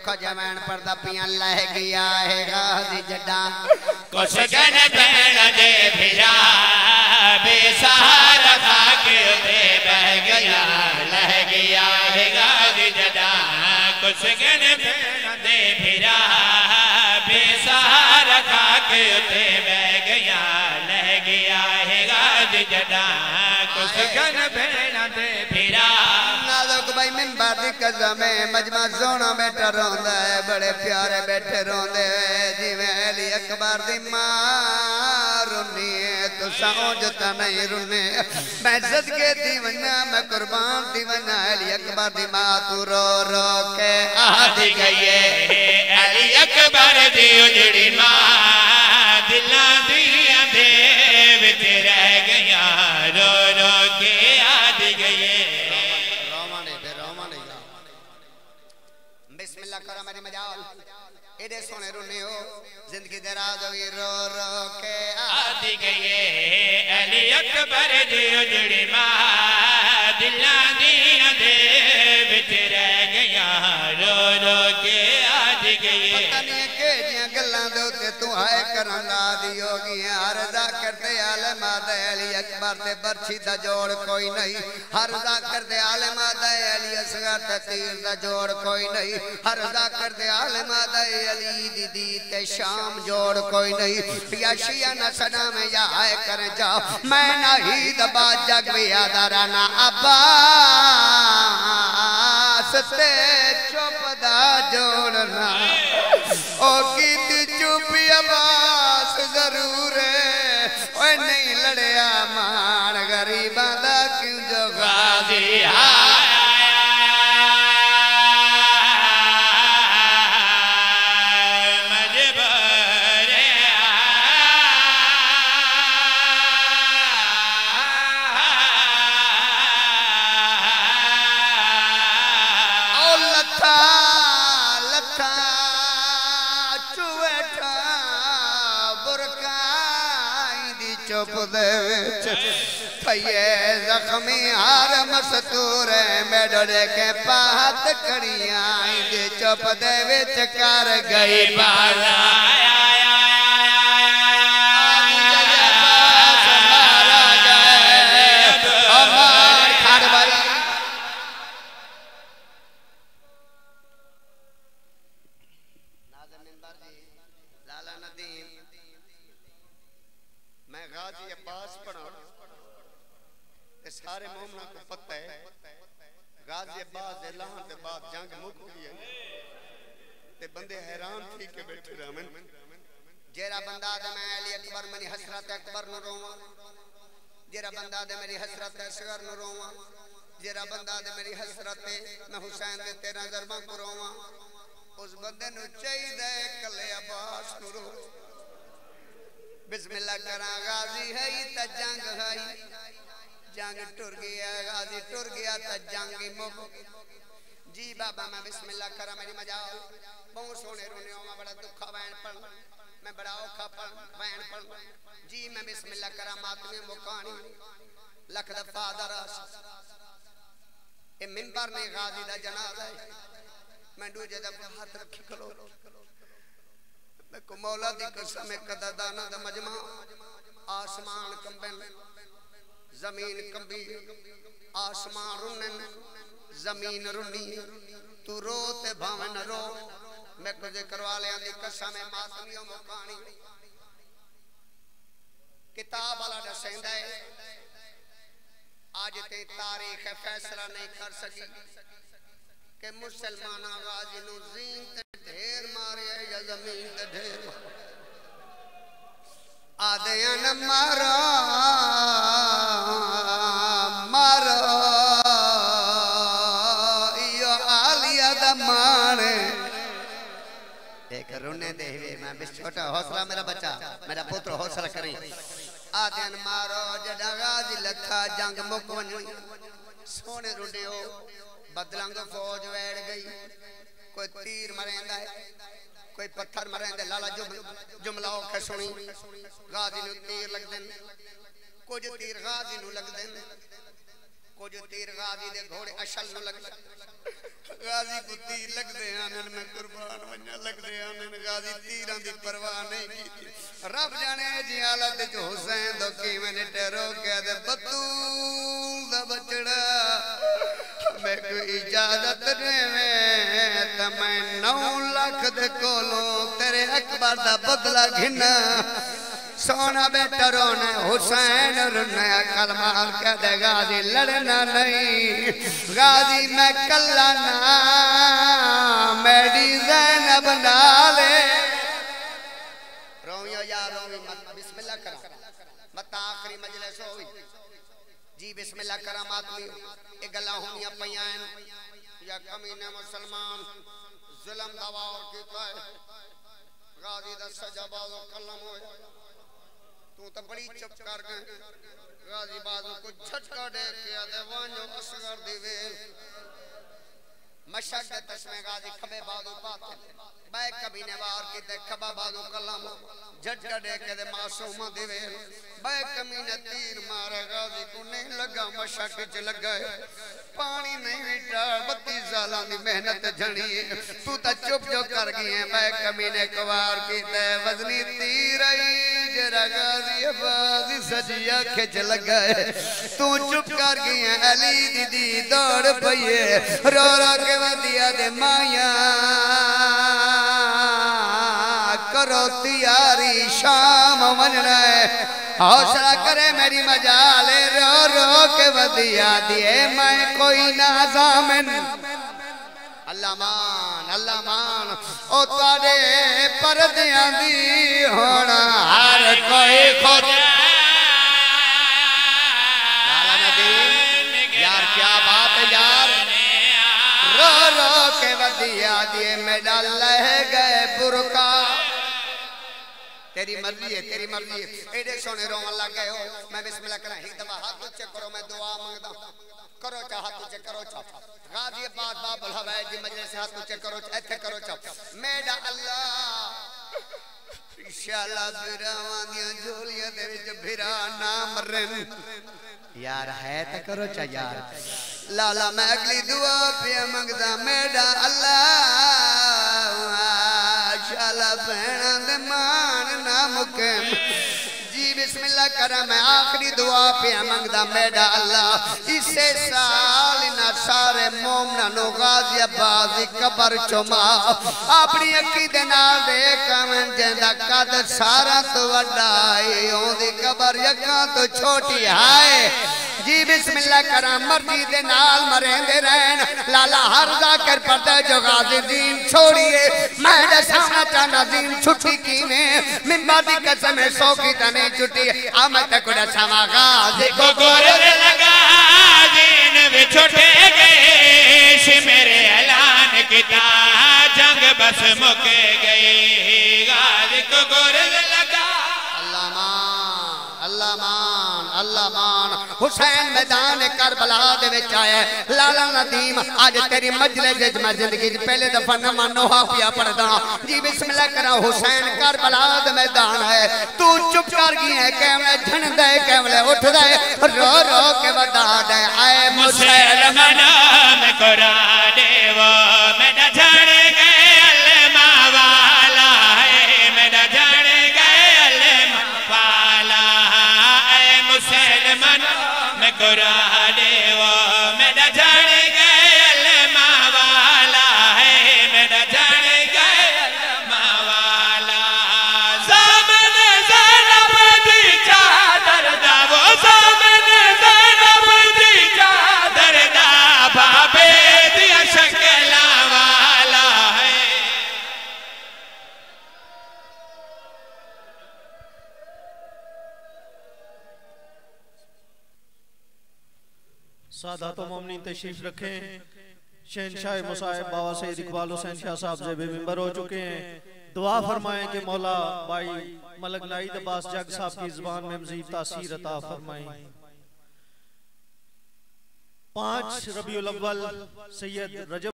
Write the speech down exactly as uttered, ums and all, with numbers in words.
दुख जवैन पर्दा पिया लह गया है गाजी जड्डा कुछ गन भैन दे फिरा बेसहारा खा के उते बह गया लह गया है गाजी जड्डा कुछ गन भैन दे फिरा बेसहारा खा के उते बह गया लह गया है गाजी जड्डा कुछ गन भैन दे फिरा भाई मिंबर दी कसम मजमा सोना बैठा रोंदा है बड़े प्यारे बैठे रोंदे जिवें अली अकबर दी मां रुनी है तो समझता नहीं रुने मैं सदके दी वन्ना मैं कुर्बान दी वन्ना अली अकबर दी मां तू रो रो के आदि गई अली अकबर दी उजड़ी मां दिलां दियां दे विच रह गया रो रो के आदि गई बिस्मिल्लाह करो मेरी मजाल एडे सोने रुने हो जिंदगी दराज हुई रो रो के आदि गए अली अकबर दी उजड़ी मां दिलां दियां दे विच रह गया रो रो के आदि गए पता नहीं के जियां गल्लां दे उत्ते तू हाय करन ला दी होगी हर जाकर दे आलम दे अली अकबर ते बरछी दा जोड़ कोई नहीं हर जाकर दे आलम दे अली असगर ते तीर दा जोड़ कोई नहीं हर जाकर दे आलम दे अली दी दी ते शाम जोड़ कोई नहीं या शिया न सना में या हाय कर जा मैं नहीं दबा जग भी आदारा ना अब्बास ते चुप दा जोड़ना ओ गीत चुपी अब्बास जरूर है ओए नहीं लड़या मान गरीबां दा क्यों जो गाजी जख्मी हार मस्तूर मेडरे के पात कड़िया चुप दे विच कर गई बाला सारे मोमना को पता है गाजी अब्बास दे लाहन दे बाद जंग मुक गई है ते बंदे हैरान थी के बैठे रहन जेरा बंदा दे मैं अली अकबर मनी हसरत अकबर न रोवा जेरा बंदा दे मेरी हसरत असगर न रोवा जेरा बंदा दे मेरी हसरत मैं हुसैन दे तेरा जरबा को रोवा उस बंदे नु चाहिए कले अब्बास नु रो बिस्मिल्लाह करा गाजी है त जंग है जंग टुर गया गाजी टुर गया तो जंग मुक जी बाबा मैं बिस्मिल्लाह करा मेरी मजाल बहुत सोने रोने मैं बड़ा दुखा वैन पढ़ मैं बड़ा औखा पढ़ वैन पढ़ जी मैं बिस्मिल्लाह करा मातमी मुकानी लख दफा दरस ए मिंबर ने गाजी दा जनाजा है मैं दूजे दफा हाथ रखी खलो मैं को मौला दी कसम कदरदाना दा मजमा आसमान कंबन जमीन कंबी आसमान रुनन जमीन रुनी तू रो ते भावन रो मैं कुछ करवा लिया दी कसम मातमियों मुकानी किताब वाला दसेंदा है आज ते तारीख फैसला नहीं कर सकी कि मुसलमान गाजी नु जीन ते ढेर मारे या जमीन ते ढेर आदे न मारा मारो यो आलिया दमाने एक रोने दे मैं भी छोटा हौसला मेरा बच्चा मेरा पुत्र हौसला करे आदे न मारो जड़ा गाजी लखा जंग मुक वनी सोने रुडियो बदलंग फौज वैड़ गई कोई तीर मरेंदा है कोई पत्थर मरेंदे लाला जुम जुमलाओ के सुनी गाजी नु तीर लग देन कुछ तीर गाजी नु लग देन कुछ तीर गाजी दे घोड़े अशल न लग गाजी को तीर लगदे आनन में कुर्बान वन्ना लगदे आनन गाजी तीरां दी परवाह नहीं की रब जाने जी हालत च हुसैन दो किवें डरो के दे बतूल दा बचड़ा मैं को इजाजत देवे त मैं नौ लाख दे कोलों तेरे अकबर दा बदला घिना सोना बेटा रोना हुसैन रोना कलमा कह दे गाजी लड़ना नहीं गाजी मैं कल्ला ना मेरी ज़ैनब नाले रोइयो या रोई मत बिस्मिल्लाह करा मत आखिरी मजलिस होई जी बिस्मिल्लाह करा मातमी ए गल्लां होनियां पईयां या कमीने मुसलमान जुल्म दा वार कीता है गाजी दा सजा बाज़ो कलम होया तू तो बड़ी चुप कर गए गाजी बाजू को झटका दे के आदे वांजो असगर दी वेल मशक दे तस्मे गाजी खबे बाजू पाते बै कभी ने वार की ते खबा बाजू कलम झटका दे के दे मासूम दी वेल बै कमी ने तीर मारे गाजी को नहीं लगा मशक च लग गए पानी नहीं बेटा बत्तीस साल की मेहनत झड़ी तू तो चुप जो कर गई है बै कमी ने कवार की ते वजनी तीर आई जरा गाजी बाजी सजिया खिच लगा है तू चुप कर गई है अली दीदी दौड़ पईए रो रो के वदिया दे माया करो तैयारी शाम मनना है हौसला करे मेरी मजाले रो रो के वदिया दिए मैं कोई ना जामिन अल्लाह मान अल्लाह मान ओ तारे परदियां दी होना हर कोई खुद लाला नदीम यार क्या बात है यार रो रो के वदिया दिए मेरा लह गए बुरका तेरी मर्जी है तेरी मर्जी है एडे सोने रो अल्लाह गए हो मैं बिस्मिल्लाह करा एक दफा हाथ ऊंचे करो मैं दुआ मांगदा करो चा हाथ ऊंचे करो चा गाजी बात बाबुल हवाई जी मजलिस से हाथ ऊंचे करो ऐसे करो चा मेरा अल्लाह इंशाअल्लाह बिरावां दी झोलियां दे विच बिरा ना मरन यार है तो करो चा यार लाला मैं अगली दुआ पे मंगदा मेरा अल्लाह इंशाअल्लाह बहना दे मान ना मुके जी बिस्मिल्लाह करा मैं आखिरी दुआ पे मंगदा मेरा अल्लाह इसे साल ना सारे मोमना नो गाजियाबाद दी कबर चुमा अपनी अखी दे नाल देख मैं जेंदा कद सारा तो वड्डा है ओंदी कबर यक्कां तो छोटी है जी बिस्मिल्लाह करा मर्जी दे नाल मरेंदे रहन लाला हर जाकर पड़ता जो गाजी दीन छोड़िए मैं दसाना चाहना दीन छुट्टी कीने मिम्बर दी कसम सो की तने छुट्टी आ मैं तक दसावा गाजी को गोरे लगा दीन भी छुटे गए मेरे ऐलान किता जंग बस मुके गई गाजी को गोरे लगा अल्लाह मान अल्लाह मान अल्लाह मान हुसैन मैदान करबला दे विच आया लाला नदीम आज तेरी मजलिस विच मैं जिंदगी च पहले दफा नवा नोहा पिया पढ़दा जी बिस्मिल्लाह करा हुसैन करबला दे मैदान है तू चुप कर गई है कैमले झंडा है कैमले उठदा है रो रो के बता दे आए मुसलमान में कुरान देवो मेरा जान गए अल्लाह वाला है मेरा जान गए अल्लाह वाला है मुसलमान मैं कुरान वो मेरा जान गए अल्लाह वाला है मेरा जान गए अल्लाह वाला ज़ामन ज़ैनब दी चादर दा वो ज़ामन ज़ैनब दी चादर दा बाबे दिया शक्ला वाला है सादातो मोमिनीन तशरीफ रखें शहंशाह मुसाहिब बाबा सईद इकबाल हुसैन शाह साहब ज़ेबे मिंबर हो चुके हैं दुआ फरमाएं कि मौला भाई मलक नाइद अब्बास जग साहब की ज़ुबान में मज़ीद तासीर अता फरमाएं। पाँच रबीउल अव्वल सैयद रजब